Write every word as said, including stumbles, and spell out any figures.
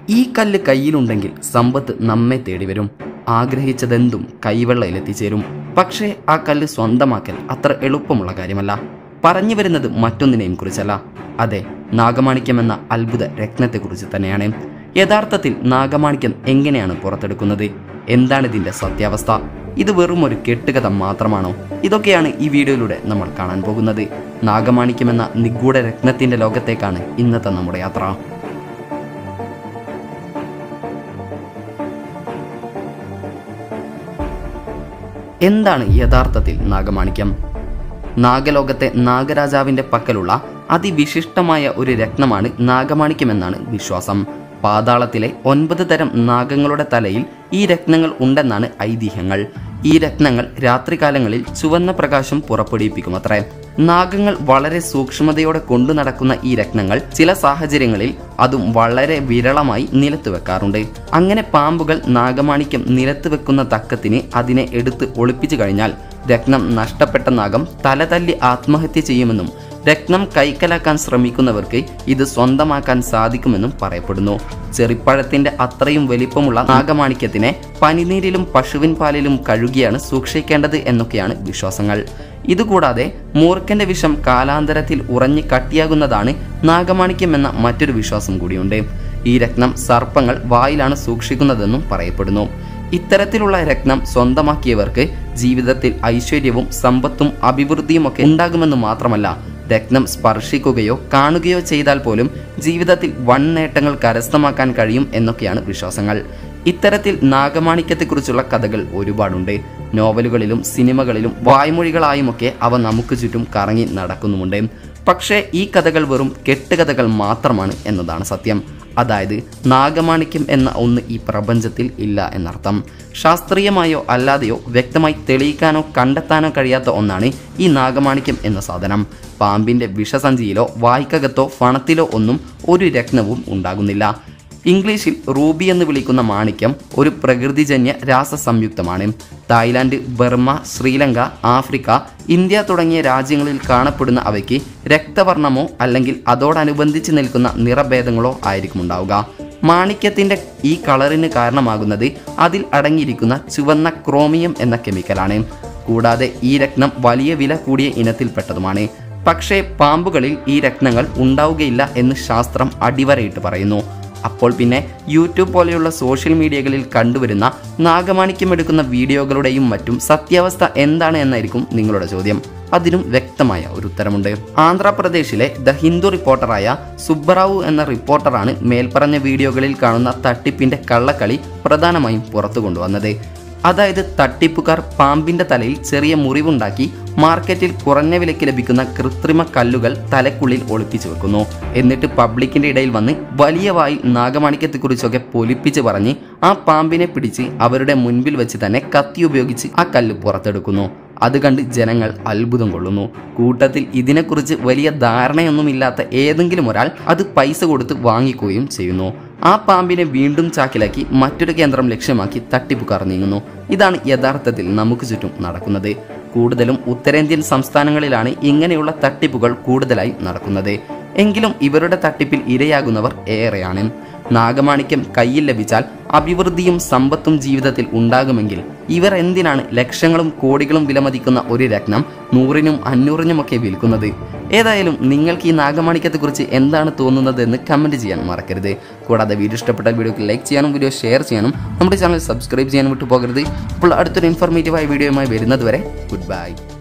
ഈ കല്ല് കയ്യിലുണ്ടെങ്കിൽ സമ്പത്ത് നമ്മെ തേടി വരും. ആഗ്രഹിച്ചതെന്തും കൈവെള്ളയിലെത്തിച്ചേരും. പക്ഷേ ആ കല്ല് സ്വന്തമാക്കൽ അത്ര എളുപ്പമുള്ള കാര്യമല്ല. പറഞ്ഞു വരുന്നത് മറ്റൊന്നിനെയും കുറിച്ചല്ല. അതെ, നാഗമാണിക്യം എന്ന അത്ഭുത രത്നത്തെക്കുറിച്ച് തന്നെയാണ്. യഥാർത്ഥത്തിൽ നാഗമാണിക്യം എങ്ങനെയാണ് പുറത്തെടുക്കുന്നത്? എന്താണ് ഇതിന്റെ സത്യാവസ്ഥ? ഇത് വെറും ഒരു കെട്ടുകഥ മാത്രമാണോ? ഇതൊക്കെയാണ് ഈ വീഡിയോയിലൂടെ നമ്മൾ കാണാൻ പോകുന്നത്. നാഗമാണിക്യം എന്ന നിഗൂഢ രത്നത്തിന്റെ ലോകത്തേക്കാണ് ഇന്നത്തെ നമ്മുടെ യാത്ര. എന്താണ് യഥാർത്ഥത്തിൽ നാഗമാണിക്യം? നാഗലോകത്തെ നാഗരാജാവിന്റെ പക്കലുള്ള അതിവിശിഷ്ടമായ ഒരു രത്നമാണ് നാഗമാണിക്യം എന്നാണ് വിശ്വാസം. പാതാളത്തിലെ ഒൻപത് തരം നാഗങ്ങളുടെ തലയിൽ ഈ രത്നങ്ങൾ ഉണ്ടെന്നാണ് ഐതിഹ്യങ്ങൾ. ഈ രത്നങ്ങൾ രാത്രികാലങ്ങളിൽ ചുവന്ന പ്രകാശം പുറപ്പെടുവിപ്പിക്കുമത്രേ. നാഗങ്ങൾ വളരെ സൂക്ഷ്മതയോടെ കൊണ്ടു നടക്കുന്ന ഈ രത്നങ്ങൾ ചില സാഹചര്യങ്ങളിൽ അതും വളരെ വിരളമായി നിലത്ത് വെക്കാറുണ്ട്. അങ്ങനെ പാമ്പുകൾ നാഗമാണിക്യം നിലത്ത് വെക്കുന്ന തക്കത്തിന് അതിനെ എടുത്ത് ഒളിപ്പിച്ചു കഴിഞ്ഞാൽ രത്നം നഷ്ടപ്പെട്ട നാഗം തലതല്ലി ആത്മഹത്യ ചെയ്യുമെന്നും രത്നം കൈക്കലാക്കാൻ ശ്രമിക്കുന്നവർക്ക് ഇത് സ്വന്തമാക്കാൻ സാധിക്കുമെന്നും പറയപ്പെടുന്നു. ചെറിപ്പഴത്തിന്റെ അത്രയും വലിപ്പമുള്ള നാഗമാണിക്യത്തിനെ പനിനീരിലും പശുവിൻ പാലിലും കഴുകിയാണ് സൂക്ഷിക്കേണ്ടത് എന്നൊക്കെയാണ് വിശ്വാസങ്ങൾ. ഇതുകൂടാതെ മൂർഖന്റെ വിഷം കാലാന്തരത്തിൽ ഉറഞ്ഞ് കട്ടിയാകുന്നതാണ് നാഗമാണിക്യം എന്ന മറ്റൊരു വിശ്വാസം കൂടിയുണ്ട്. ഈ രത്നം സർപ്പങ്ങൾ വായിലാണ് സൂക്ഷിക്കുന്നതെന്നും പറയപ്പെടുന്നു. ഇത്തരത്തിലുള്ള രത്നം സ്വന്തമാക്കിയവർക്ക് ജീവിതത്തിൽ ഐശ്വര്യവും സമ്പത്തും അഭിവൃദ്ധിയും ഒക്കെ ഉണ്ടാകുമെന്ന് മാത്രമല്ല, രത്നം സ്പർശിക്കുകയോ കാണുകയോ ചെയ്താൽ പോലും ജീവിതത്തിൽ വൻ നേട്ടങ്ങൾ കരസ്ഥമാക്കാൻ കഴിയും എന്നൊക്കെയാണ് വിശ്വാസങ്ങൾ. ഇത്തരത്തിൽ നാഗമാണിക്യത്തെക്കുറിച്ചുള്ള കഥകൾ ഒരുപാടുണ്ട്. നോവലുകളിലും സിനിമകളിലും വായ്മൊഴികളായുമൊക്കെ അവ നമുക്ക് ചുറ്റും കറങ്ങി നടക്കുന്നുമുണ്ട്. പക്ഷേ ഈ കഥകൾ വെറും കെട്ടുകഥകൾ മാത്രമാണ് എന്നതാണ് സത്യം. അതായത് നാഗമാണിക്യം എന്ന ഒന്ന് ഈ പ്രപഞ്ചത്തിൽ ഇല്ല എന്നർത്ഥം. ശാസ്ത്രീയമായോ അല്ലാതെയോ വ്യക്തമായി തെളിയിക്കാനോ കണ്ടെത്താനോ കഴിയാത്ത ഒന്നാണ് ഈ നാഗമാണിക്യം എന്ന സാധനം. പാമ്പിന്റെ വിഷസഞ്ചിയിലോ വായ്ക്കകത്തോ ഫണത്തിലോ ഒന്നും ഒരു രത്നവും ഉണ്ടാകുന്നില്ല. ഇംഗ്ലീഷിൽ റൂബി എന്ന് വിളിക്കുന്ന മാണിക്യം ഒരു പ്രകൃതിജന്യ രാസസംയുക്തമാണ്. Thailand, Burma, Sri Lanka, Africa, India തുടങ്ങിയ രാജ്യങ്ങളിൽ കാണപ്പെടുന്ന അവയ്ക്ക് രക്തവർണ്ണമോ അല്ലെങ്കിൽ അതോടനുബന്ധിച്ച് നിൽക്കുന്ന നിറഭേദങ്ങളോ ആയിരിക്കും ഉണ്ടാവുക. മാണിക്യത്തിന്റെ ഈ കളറിന് കാരണമാകുന്നത് അതിൽ അടങ്ങിയിരിക്കുന്ന ചുവന്ന ക്രോമിയം എന്ന കെമിക്കലാണ്. കൂടാതെ ഈ രത്നം വലിയ വില കൂടിയ ഇനത്തിൽപ്പെട്ടതുമാണ്. പക്ഷേ പാമ്പുകളിൽ ഈ രത്നങ്ങൾ ഉണ്ടാവുകയില്ല എന്ന് ശാസ്ത്രം അടിവരയിട്ട് പറയുന്നു. അപ്പോൾ പിന്നെ യൂട്യൂബ് പോലെയുള്ള സോഷ്യൽ മീഡിയകളിൽ കണ്ടുവരുന്ന നാഗമാണിക്യം എടുക്കുന്ന വീഡിയോകളുടെയും മറ്റും സത്യാവസ്ഥ എന്താണ് എന്നായിരിക്കും നിങ്ങളുടെ ചോദ്യം. അതിനും വ്യക്തമായ ഒരു ഉത്തരമുണ്ട്. ആന്ധ്രാപ്രദേശിലെ ദ ഹിന്ദു റിപ്പോർട്ടറായ സുബ്ബറാവു എന്ന റിപ്പോർട്ടറാണ് മേൽപ്പറഞ്ഞ വീഡിയോകളിൽ കാണുന്ന തട്ടിപ്പിന്റെ കള്ളക്കളി പ്രധാനമായും പുറത്തു കൊണ്ടുവന്നത്. അതായത് തട്ടിപ്പുകാർ പാമ്പിന്റെ തലയിൽ ചെറിയ മുറിവുണ്ടാക്കി മാർക്കറ്റിൽ കുറഞ്ഞ വിലയ്ക്ക് ലഭിക്കുന്ന കൃത്രിമ കല്ലുകൾ തലക്കുള്ളിൽ ഒളിപ്പിച്ചു വെക്കുന്നു. എന്നിട്ട് പബ്ലിക്കിന്റെ ഇടയിൽ വന്ന് വലിയ വായിൽ നാഗമാണിക്യത്തെക്കുറിച്ചൊക്കെ പൊലിപ്പിച്ച് പറഞ്ഞ് ആ പാമ്പിനെ പിടിച്ച് അവരുടെ മുൻപിൽ വെച്ച് തന്നെ കത്തി ഉപയോഗിച്ച് ആ കല്ല് പുറത്തെടുക്കുന്നു. അത് കണ്ട് ജനങ്ങൾ അത്ഭുതം കൊള്ളുന്നു. കൂട്ടത്തിൽ ഇതിനെക്കുറിച്ച് വലിയ ധാരണയൊന്നുമില്ലാത്ത ഏതെങ്കിലും ഒരാൾ അത് പൈസ കൊടുത്ത് വാങ്ങിക്കുകയും ചെയ്യുന്നു. ആ പാമ്പിനെ വീണ്ടും ചാക്കിലാക്കി മറ്റൊരു കേന്ദ്രം ലക്ഷ്യമാക്കി തട്ടിപ്പുകാർ നീങ്ങുന്നു. ഇതാണ് യഥാർത്ഥത്തിൽ നമുക്ക് ചുറ്റും നടക്കുന്നത്. കൂടുതലും ഉത്തരേന്ത്യൻ സംസ്ഥാനങ്ങളിലാണ് ഇങ്ങനെയുള്ള തട്ടിപ്പുകൾ കൂടുതലായി നടക്കുന്നത്. എങ്കിലും ഇവരുടെ തട്ടിപ്പിൽ ഇരയാകുന്നവർ ഏറെയാണ്. നാഗമാണിക്യം കയ്യിൽ ലഭിച്ചാൽ അഭിവൃദ്ധിയും സമ്പത്തും ജീവിതത്തിൽ ഉണ്ടാകുമെങ്കിൽ ഇവർ എന്തിനാണ് ലക്ഷങ്ങളും കോടികളും വിലമതിക്കുന്ന ഒരു രത്നം നൂറിനും അഞ്ഞൂറിനുമൊക്കെ വിൽക്കുന്നത്? ഏതായാലും നിങ്ങൾക്ക് ഈ നാഗമാണിക്യത്തെക്കുറിച്ച് എന്താണ് തോന്നുന്നത് എന്ന് കമൻറ്റ് ചെയ്യാൻ മറക്കരുത്. കൂടാതെ വീഡിയോ ഇഷ്ടപ്പെട്ട വീഡിയോക്ക് ലൈക്ക് ചെയ്യാനും വീഡിയോ ഷെയർ ചെയ്യാനും നമ്മുടെ ചാനൽ സബ്സ്ക്രൈബ് ചെയ്യാനും വിട്ടു പോകരുത്. അപ്പോൾ അടുത്തൊരു ഇൻഫോർമേറ്റീവായ വീഡിയോയുമായി വരുന്നത് വരെ ഗുഡ് ബൈ.